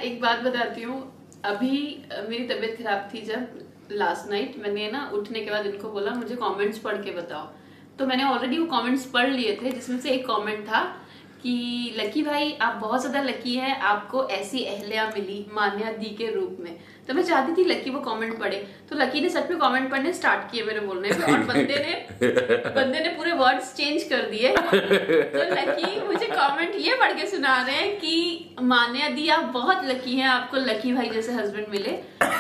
एक बात बताती हूँ। अभी मेरी तबीयत खराब थी जब लास्ट नाइट, मैंने ना उठने के बाद इनको बोला मुझे कमेंट्स पढ़ के बताओ। तो मैंने ऑलरेडी वो कमेंट्स पढ़ लिए थे, जिसमें से एक कमेंट था कि लकी भाई आप बहुत ज्यादा लकी हैं, आपको ऐसी अहलिया मिली मान्या दी के रूप में। तो मैं चाहती थी लकी वो कमेंट पढ़े, तो लकी ने सच में कमेंट पढ़ने स्टार्ट किए मेरे बोलने पे, और बंदे ने पूरे वर्ड्स चेंज कर दिए। तो लकी मुझे कमेंट ये पढ़ के सुना रहे हैं कि मान्या दी आप बहुत लकी हैं, आपको लकी भाई जैसे हस्बैंड मिले।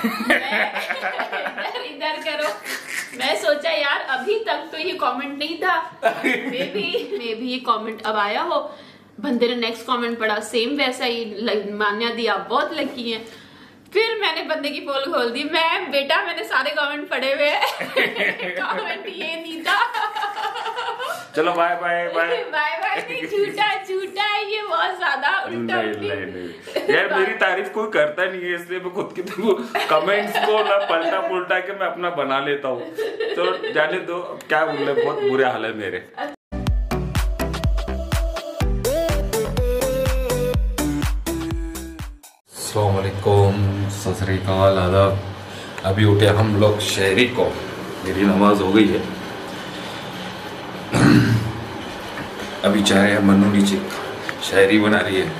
इधर करो। मैं सोचा यार अभी तक तो ये कमेंट नहीं था, मे भी ये कमेंट अब आया हो। बंदे ने नेक्स्ट कमेंट पढ़ा, सेम वैसा ही, मान्या दी आप बहुत लकी हैं। फिर मैंने बंदे की पोल खोल दी। मैंने सारे कमेंट पढ़े हुए कमेंट ये नहीं था। चलो bye bye bye bye bye नहीं, झूठा है ये, बहुत ज्यादा उल्टा। नहीं यार, मेरी तारीफ कोई करता नहीं है, इसलिए मैं खुद की कमेंट्स को ना पलटा पुलटा के मैं अपना बना लेता हूँ। तो जाने दो, क्या बोले, बहुत बुरे हाल है मेरे। अस्सलाम वालेकुम, सत श्री अकाल, आदाब। अभी उठे हम लोग शहरी को, मेरी नमाज हो गई है। अभी जा रहे हैं मन्नू नीचे, शायरी बना रही है।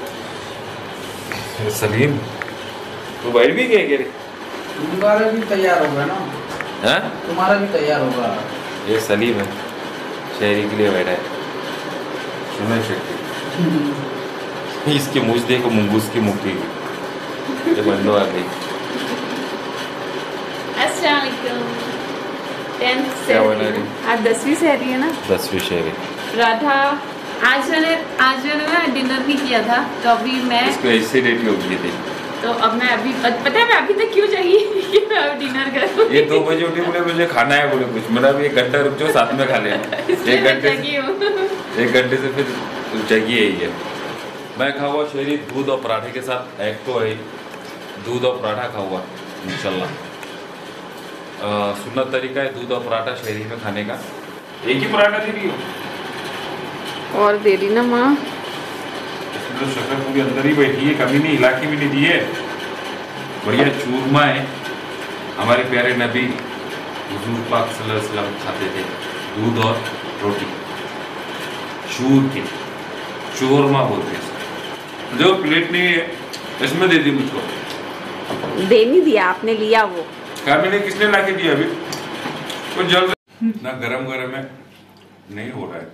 सलीम तू बैठ भी गया? तुम्हारा भी तैयार होगा ना? हाँ, तुम्हारा भी तैयार होगा। ये सलीम है, शायरी के लिए बैठा है। सुना शक्ति, इसकी मूछ देखो, मुंगूस की मुक्की। ये बंदो आ गई। अस्सलाम वालेकुम। 10th क्या बना रही? आज 10वीं सहरी है ना? 10वीं शहरी। राधा आज मैंने ना डिनर नहीं किया था, तो अभी मैं इसको एसिडिटी हो गई थी। तो अब मैं अभी पता है मैं अभी तक क्यों चाहिए कि मैं अब डिनर करूं। ये 2 बजे उठी, बोले मुझे खाना है, बोले कुछ, मेरा भी 1 घंटा रुक जाओ, साथ में खा ले। 1 घंटे से फिर चाहिए ही है। मैं खाऊंगा शहरी दूध और पराठे के साथ। एक तो है दूध और पराठा खाऊंगा इंशाल्लाह। सुन्नत तरीका है दूध और पराठा शहरी में खाने का। एक ही पराठा दे रही हो और दे रही ना माँ, इसमें तो शक्कर पूरी अंदर ही बैठी है, कमी नहीं, इलाके भी नहीं दी है। बढ़िया चूरमा है। हमारे प्यारे नबी हुजूर पाक सल्लल्लाहु अलैहि वसल्लम खाते थे दूध और रोटी, चूर के, चूरमा बोलते हैं। जो प्लेट नहीं है इसमें दे दी मुझको। दे नहीं दिया आपने, लिया वो। क्या मैंने, किसने ला के दिया? अभी कुछ जल्द ना, गरम गरम है, नहीं हो रहा है।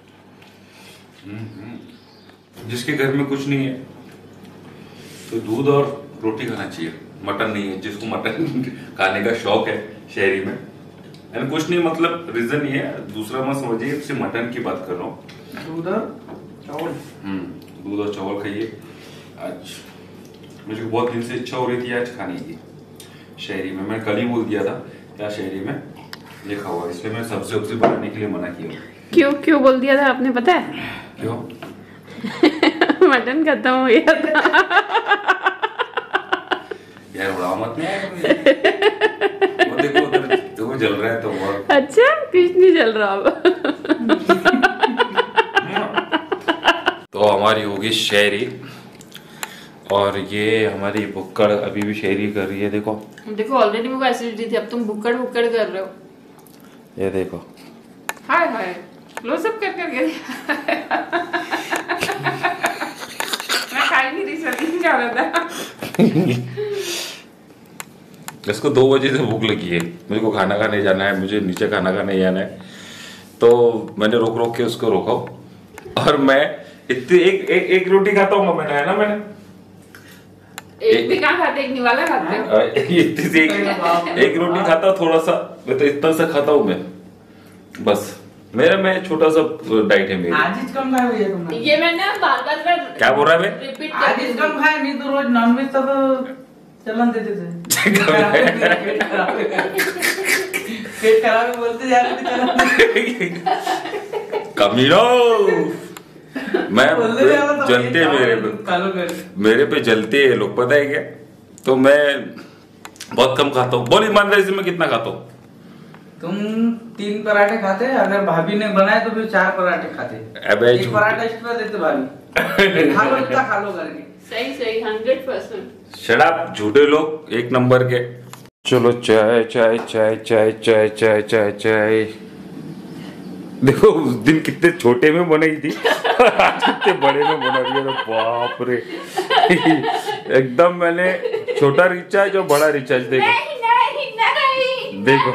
जिसके घर में कुछ नहीं है तो दूध और रोटी खाना चाहिए। मटन नहीं है, जिसको मटन खाने का शौक है शहरी में, एंड कुछ नहीं, मतलब रीजन ये है, दूसरा मत समझिए, सिर्फ मटन की बात कर रहा हूँ। दूध और चावल। दूध और चावल खाइए। आज मुझे बहुत दिन से इच्छा हो रही थी आज खाने की शहरी में। मैं कल ही बोल दिया था क्या शहरी में ये खाओ, इसलिए मैं सब्जी बनाने के लिए मना किया। क्यों बोल दिया था आपने, पता है क्यों? मटन खत्म हो गया था। यार उड़ाओ मत नहीं। वो देखो उधर तो जल रहा है तो वो। अच्छा, कुछ नहीं जल रहा अब। तो हमारी होगी शहरी, और ये हमारी बुक्कड़ अभी भी शहरी कर रही है। देखो ऑलरेडी मुझे एसिडिटी थी, अब तुम बुक्कड़ कर रहे हो। ये देखो, हाय हाय, क्लोजअप कर मैं खा नहीं रही, सलीम जा रहा था। इसको 2 बजे से भूख लगी है, मुझे को खाना खाने जाना है, मुझे नीचे खाना खाने जाना है। तो मैंने रोक के उसको रोका, और मैं इतनी एक रोटी खाता हूँ मैंने, है ना, मैंने एक भी कहाँ खाते, एक निवाला खाते हो। एक रोटी खाता हूँ, थोड़ा सा, मैं तो इतना सा खाता हूँ मैं, बस। मेरा मैं छोटा सा डाइट है मेरी। आज कम खाया भैया तुमने? ये मैंने बार क्या बोल रहा है मैं? रिपीट आज कम खाया, नहीं तो रोज नॉनवेज तो चलन देते थे। पेट खराब बोलते जा रहे। कमीनो, मैं जलते मेरे पे जलते हैं लोग, पता है क्या? तो मैं बहुत कम खाता हूँ। बोल ईमानदारी से, मैं कितना खाता हूँ? तुम 3 पराठे खाते, अगर भाभी ने बनाए तो फिर 4 पराठे खाते। अबे एक पराठा एक्स्ट्रा देते भाभी। खा लो इतना खा लो करके। सही सही 100%। शराब झूठे लोग एक नंबर के। चलो चाय चाय चाय चाय चाय चाय चाय चाय। देखो उस दिन कितने छोटे में बनाई थी आज कितने बड़े में बना रही है। बाप रे एकदम मैंने छोटा रिचार्ज और बड़ा रिचार्ज। देखो नहीं, नहीं, देखो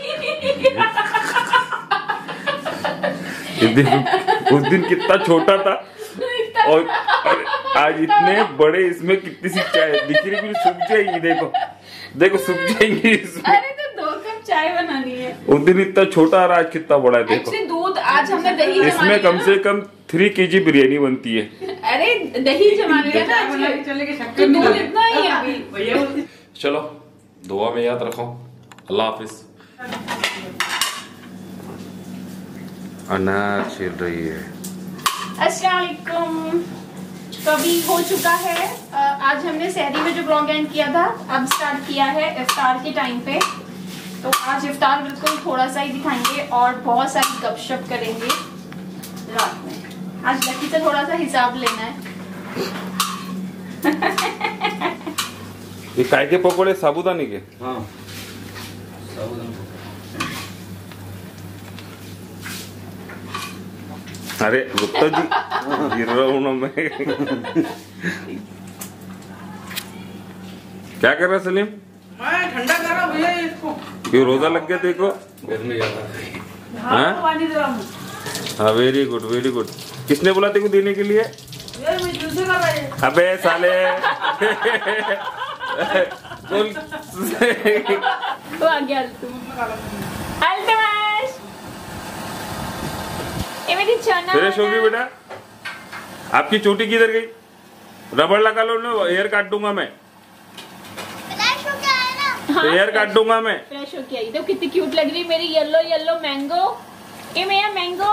उस दिन कितना छोटा था और आज इतने बड़े। इसमें कितनी सी चाय दिख रही, भी सूख जाएगी। देखो देखो सूख जाएंगी इसमें। अरे तो 2 कप चाय बनानी है। उस दिन इतना छोटा और आज कितना बड़ा है। देखो एक्चुअली दूध आज हमने दही इसमें कम से कम 3 kg बिरयानी बनती है। अरे दही जमाने का ना आज चले के शक्कर तो नहीं दूध डाले। इतना ही है अभी। भैया चलो दुआ में याद रखो। अल्लाह हाफिज। अनार छिल रही है। अस्सलाम वालेकुम। तो अभी हो चुका है आज हमने सहरी में जो ब्लॉग एंड किया था अब स्टार्ट किया है इफ्तार के टाइम पे। तो आज इफ्तार बिल्कुल थोड़ा सा ही दिखाएंगे और बहुत सारी गपशप करेंगे रात में। आज लकी से थोड़ा सा हिसाब लेना है। ये काय के पकोड़े साबुदाने के? हाँ अरे गुप्ता जी गिर रहा हूं ना मैं। क्या कर रहा सलीम? मैं ठंडा कर रहा हूँ भैया इसको। क्यों रोजा लग गया देखो? हाँ पानी दे रहा हूँ। हाँ वेरी गुड वेरी गुड। किसने बोला तेरे को देने के लिए? ये मैं जूसे कर रहा है। अबे साले तो आ गया अल्तमाश। ये मेरी चना फ्रेश होगी बेटा? आपकी चोटी किधर गई? रबड़ लगा लो ना, हेयर काट दूंगा मैं। हाँ, हेयर काट दूंगा मैं। फ्रेश हो के आई। तो कितनी क्यूट लग रही है मेरी येलो येलो मैंगो। ए मेरा मैंगो।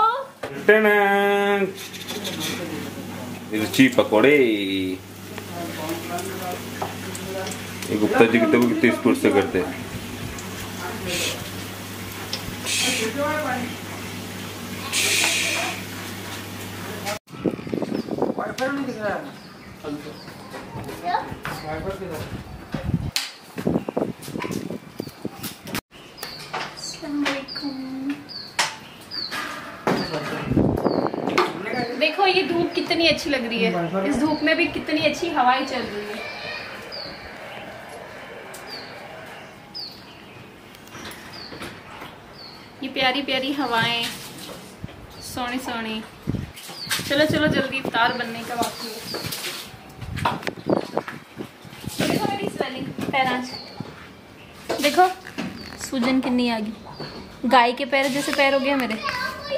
मिर्ची पकोड़े। ये गुप्ता जी कितने स्पीड से करते हैं। वाइफाई नहीं दिख रहा है। वाइफाई किधर? देखो ये धूप कितनी अच्छी लग रही है। इस धूप में भी कितनी अच्छी हवाएं चल रही है। ये प्यारी प्यारी हवाएं सोनी सोनी। चलो चलो जल्दी इफ्तार बनने का बाकी है। देखो मेरी स्वेलिंग पैरां देखो सूजन कितनी आ गई। गाय के पैर जैसे पैर हो गया मेरे।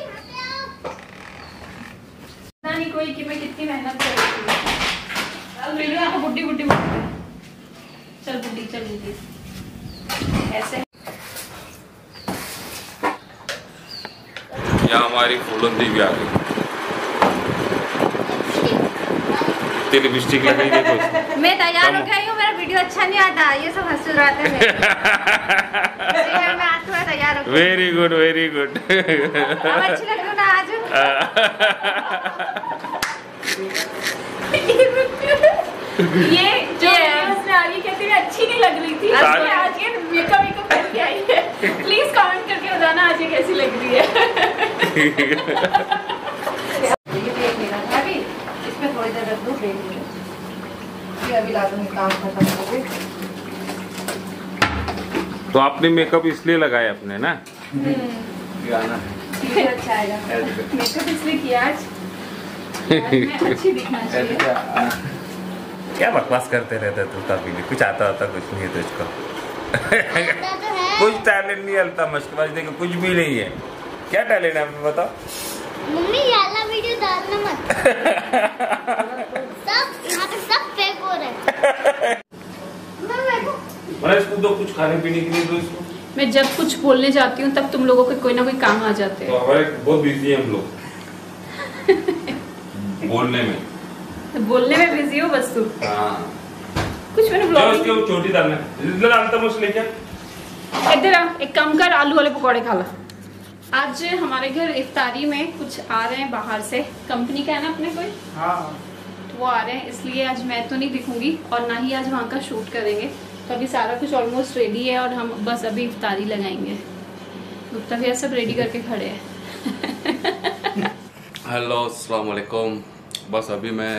नहीं कोई कि मैं कितनी मेहनत कर रही हूँ। बुड्ढी बुड्ढी बुड्ढी चल बुड्ढी चल बुड्ढी ऐसे। यहाँ हमारी फूलन देवी आ गई। इतनी लिपस्टिक लगाई देखो इसने। मैं तैयार हो गई हूँ। मेरा वीडियो अच्छा नहीं आता, ये सब हंस रहे थे। मैं आज थोड़ा तैयार हो गई। Very good very good. अब अच्छी लग रही हूँ ना आज? ये जो उसने आगे कहती है अच्छी नहीं लग रही थी। आज ये मेकअप करके आई है। प्लीज कमेंट करके बताना आज ये कैसी लग रही है। ये देख लेना अभी इसमें थोड़ी देर रख दूँ। ये अभी ला दूँगी, काम खत्म हो गए। तो आपने मेकअप इसलिए लगाया अपने ना? अच्छा आएगा। मेकअप इसलिए किया आज मैं अच्छी दिखना चाहिए। क्या बकवास करते रहते तू तभी नहीं। कुछ आता कुछ नहीं है तुझको। कुछ टैलेंट नहीं हलता मस्कबाज देखो कुछ भी नहीं है। क्या टैलेंट है आपको बताओ? मम्मी याला वीडियो डालना मत। सब यहाँ पे सब फेक हो रहा है। इसको दो कुछ खाने पीने के लिए दो इसको। मैं जब कुछ बोलने जाती हूँ तब तुम लोगों के कोई ना कोई काम आ जाते तो हैं। हमारे बहुत बिजी हैं हम लोग बोलने में। बोलने में बिजी हो बस तू। हाँ कुछ मैंने उसके ब्लॉग वो चोटी डालना डालता मुझे लेके। इधर आ, एक काम कर आलू वाले पकौड़े खा ला। आज हमारे घर इफ्तारी में कुछ आ रहे हैं बाहर से, कंपनी का है ना अपने कोई, हाँ तो वो आ रहे हैं, इसलिए आज मैं तो नहीं दिखूंगी और ना ही आज वहाँ का शूट करेंगे। तो अभी सारा कुछ ऑलमोस्ट रेडी है और हम बस अभी इफ्तारी लगाएंगे। गुप्ता भैया सब रेडी करके खड़े हैं। हेलो अस्सलाम वालेकुम। बस अभी मैं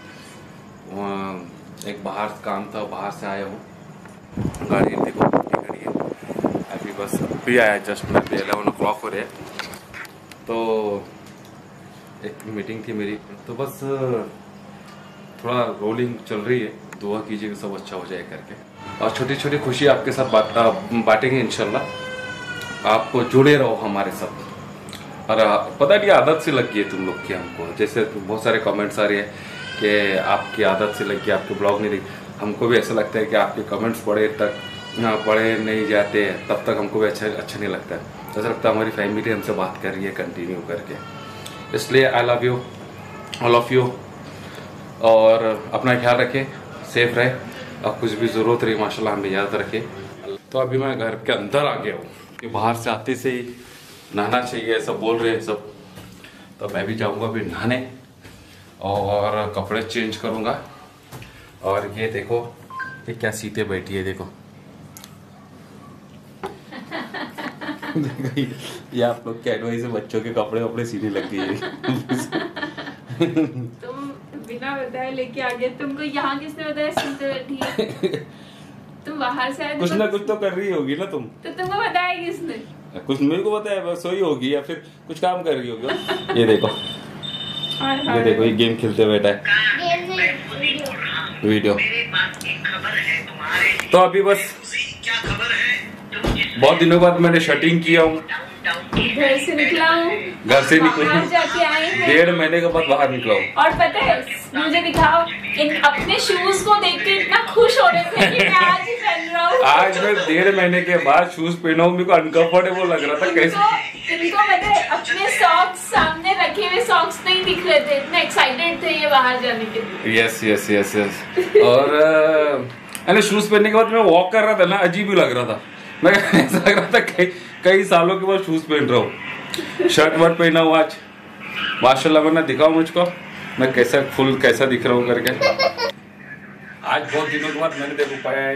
एक बाहर काम था, बाहर से आया हूँ। गाड़ी देखो कितनी खड़ी है, अभी बस अभी आया जस्ट, मैं 11 o'clock हो रहे हैं। तो एक मीटिंग थी मेरी, तो बस थोड़ा रोलिंग चल रही है। दुआ कीजिए कि सब अच्छा हो जाए करके, और छोटी छोटी खुशी आपके साथ बांटेंगे इंशाल्लाह। आप जुड़े रहो हमारे साथ। और पता नहीं आदत से लग गई है तुम लोग की हमको, जैसे बहुत सारे कमेंट्स आ रहे हैं कि आपकी आदत से लग गई, आपके ब्लॉग नहीं दिख। हमको भी ऐसा लगता है कि आपके कमेंट्स पढ़े नहीं जाते तब तक हमको भी अच्छा नहीं लगता है। ऐसा लगता है हमारी फैमिली हमसे बात कर रही है कंटिन्यू करके। इसलिए I love you all of you, और अपना ख्याल रखें, सेफ रहे, और कुछ भी ज़रूरत रही माशाल्लाह हमें याद रखें। तो अभी मैं घर के अंदर आ गया हूँ कि बाहर से आते से ही नहाना चाहिए, सब बोल रहे हैं सब। तो मैं भी जाऊँगा अभी नहाने और कपड़े चेंज करूँगा। और ये देखो ये क्या सीते बैठी है, देखो ये आप लोग के एडवाइस है, बच्चों के कपड़े सीने लग गई है। तुम बिना बताए लेके आ गए, तुमको यहाँ किसने बताया सीते बैठी है? तुम बाहर से आए कुछ ना कुछ तो कर रही होगी ना तुम, तो तुमको बताया किसने? कुछ मेरे को बताया, बस सोई होगी या फिर कुछ काम कर रही होगी। ये देखो ये देखो, ये गेम खेलते बैठा है, वीडियो। तो अभी बस बहुत दिनों बाद मैंने शूटिंग किया हूँ, घर से निकला हूँ, घर से निकला बाहर जाके आए हैं। 1.5 महीने के बाद बाहर निकला हूँ। और पता है मुझे दिखाओ, इन अपने शूज को देख के इतना खुश हो रहे थे कि मैं आज ही पहन रहा हूँ। आज मैं 1.5 महीने के बाद शूज पहना हूँ, मेरे को अनकंफर्टेबल लग रहा था। कैसे इनको पता है अपने सॉक्स सामने रखे हुए सॉक्स नहीं दिख रहे थे, इतने एक्साइटेड थे ये बाहर जाने के लिए। यस। और मैंने शूज पहनने के बाद मैं वॉक कर रहा था ना, अजीब ही लग रहा था। मैं ऐसा लग रहा था कई सालों के बाद शूज पहन रहा हूँ। शर्ट वर्ट पहना हूँ आज माशाल्लाह, वरना दिखाओ मुझको मैं कैसा दिख रहा हूँ करके। आज बहुत दिनों के बाद मैंने देखो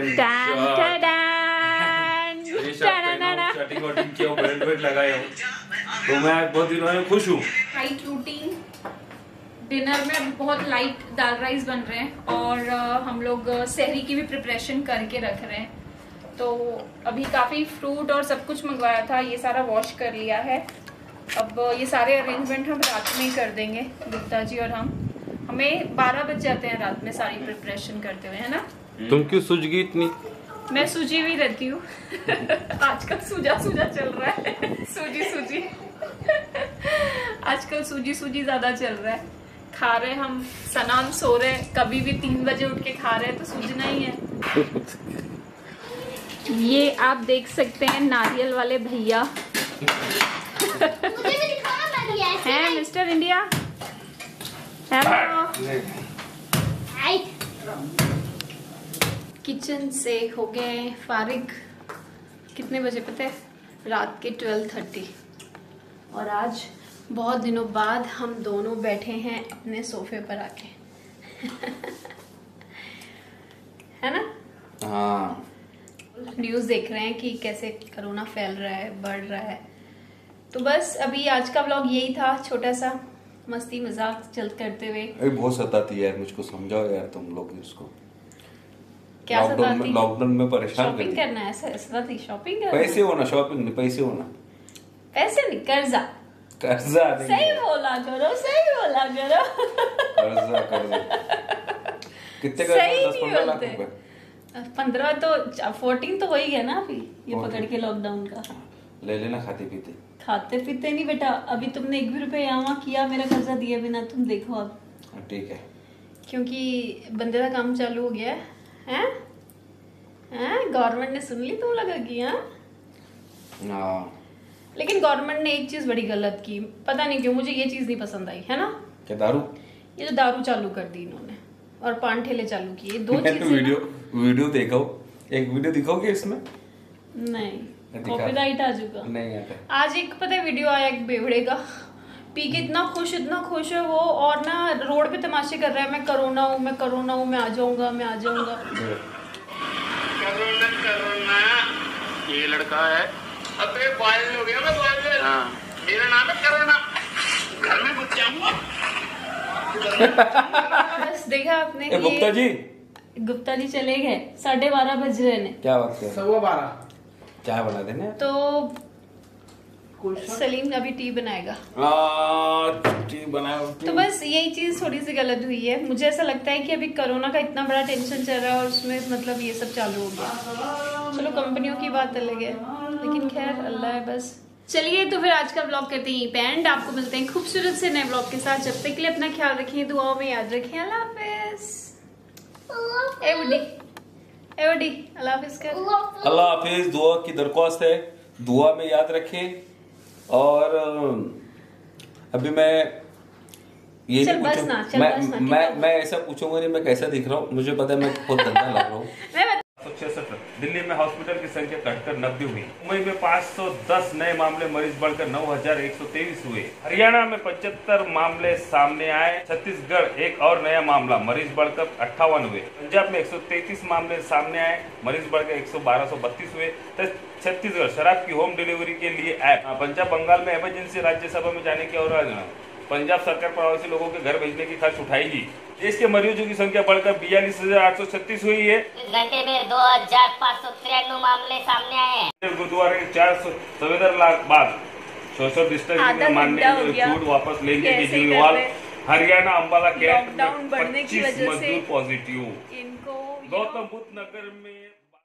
शर्टिंग किया हूँ, बेल्ट लगाया हूँ, तो मैं आज बहुत दिनों में खुश हूँ। लाइट रूटीन डिनर में बहुत लाइट दाल राइस बन रहे हैं और हम लोग सहरी की भी प्रिपरेशन करके रख रहे हैं। तो अभी काफ़ी फ्रूट और सब कुछ मंगवाया था, ये सारा वॉश कर लिया है। अब ये सारे अरेंजमेंट हम रात में ही कर देंगे, गुप्ता जी और हम। हमें 12 बज जाते हैं रात में सारी प्रिपरेशन करते हुए, है ना? तुम क्यों सूझ गई इतनी? मैं सूजी हुई रहती हूँ। आजकल सूजा चल रहा है। सूजी आजकल सूजी ज्यादा चल रहा है। खा रहे हम, सनाम सो रहे, कभी भी 3 बजे उठ के खा रहे, तो सूजना ही है। ये आप देख सकते हैं नारियल वाले भैया हैं, मिस्टर इंडिया। हेलो। किचन से हो गए फारिग। कितने बजे पता है? रात के 12:30। और आज बहुत दिनों बाद हम दोनों बैठे हैं अपने सोफे पर आके। है ना? हाँ। न्यूज़ देख रहे हैं कि कैसे कोरोना फैल रहा है, बढ़ रहा है। तो बस अभी आज का व्लॉग यही था, छोटा सा मस्ती मजाक चल करते हुए। अरे बहुत सताती है यार, मुझको समझाओ यार तुम लोग इसको। क्या सताती? लॉकडाउन में परेशान शॉपिंग करना है, ऐसा थी शॉपिंग करना। पैसे होना, शॉपिंग नहीं, पैसे होना। पैसे नहीं, कर्जा नहीं। सही बोला करो। कर्जा कितने का? सही 10-15 लाख रुपए। 15 तो 14 तो हो ही गया ना अभी, ये पकड़ के लॉकडाउन का। ले लेना खाते पीते नहीं बेटा, अभी तुमने 1 भी रुपए यहाँ किया मेरा कर्जा दिए बिना, तुम देखो अब। ठीक है, क्योंकि बंदे का काम चालू हो गया है। गवर्नमेंट ने सुन ली तुम लगा की। लेकिन गवर्नमेंट ने एक चीज बड़ी गलत की, पता नहीं क्यों मुझे ये चीज नहीं पसंद आई, है ना? क्या? दारू? ये जो दारू चालू कर दी इन्होंने और पान ठेले चालू किए, 2 चीजें। वीडियो देखो, एक वीडियो दिखाओगे इसमें? नहीं, कॉपीराइट आ चुका नहीं आता। आज एक पता है वीडियो आया एक बेवड़े का, पी के इतना खुश है वो, और ना रोड पे तमाशे कर रहा है, मैं कोरोना हूँ, मैं आ जाऊंगा। करोना ये लड़का है। अबे वायरल हो गया मैं वायरल। हाँ। मेरा नाम है करोना। घर में घुस जाऊंगा। बस देखा आपने ए, गुप्ता जी चले गए, 12:30 बज रहे ने। क्या वक्त है? 12:15। चाय बना देना। तो सलीम अभी टी बनाएगा। टी बनाया। तो बस यही चीज थोड़ी सी गलत हुई है। मुझे ऐसा लगता है कि अभी कोरोना का इतना बड़ा टेंशन चल रहा है और उसमें मतलब ये सब चालू हो गया। चलो कंपनियों की बात अलग है, लेकिन खैर अल्लाह है बस। चलिए तो फिर आज का ब्लॉग करते हैं एंड आपको मिलते हैं खूबसूरत से नए ब्लॉग के साथ। जब तक के लिए अपना ख्याल रखिए, दुआओं में याद रखिए। अल्लाह हाफिज। एवडी अल्लाह हाफिज कर। अल्लाह हाफिज। दुआ की दरख्वास्त है, दुआ में याद रखें। और अभी मैं ये नहीं पूछूं, मैं ऐसा पूछूंगा नहीं मैं कैसा दिख रहा हूँ, मुझे पता है मैं बहुत गंदा लग रहा हूँ। 166। दिल्ली में हॉस्पिटल की संख्या घटकर 90 हुई। मुंबई में 510 नए मामले, मरीज बढ़कर 9123 हुए। हरियाणा में 75 मामले सामने आए। छत्तीसगढ़ एक और नया मामला, मरीज बढ़कर 58 हुए। पंजाब में 133 मामले सामने आए, मरीज बढ़कर 1232 हुए। छत्तीसगढ़ शराब की होम डिलीवरी के लिए ऐप। पंजाब बंगाल में इमरजेंसी राज्यसभा में जाने की और पंजाब सरकार प्रवासी लोगों के घर भेजने की खर्च उठाएगी। देश के मरीजों की संख्या बढ़कर 42,836 हुई है। इस घंटे में 2,593 मामले सामने आए हैं। गुरुद्वारा के 477 लाख बाद सोशल डिस्टेंसिंग मानने छूट वापस लेंगे केजरीवाल। हरियाणा अम्बाला कैंप में 25 मजदूर पॉजिटिव। गौतम बुद्ध नगर में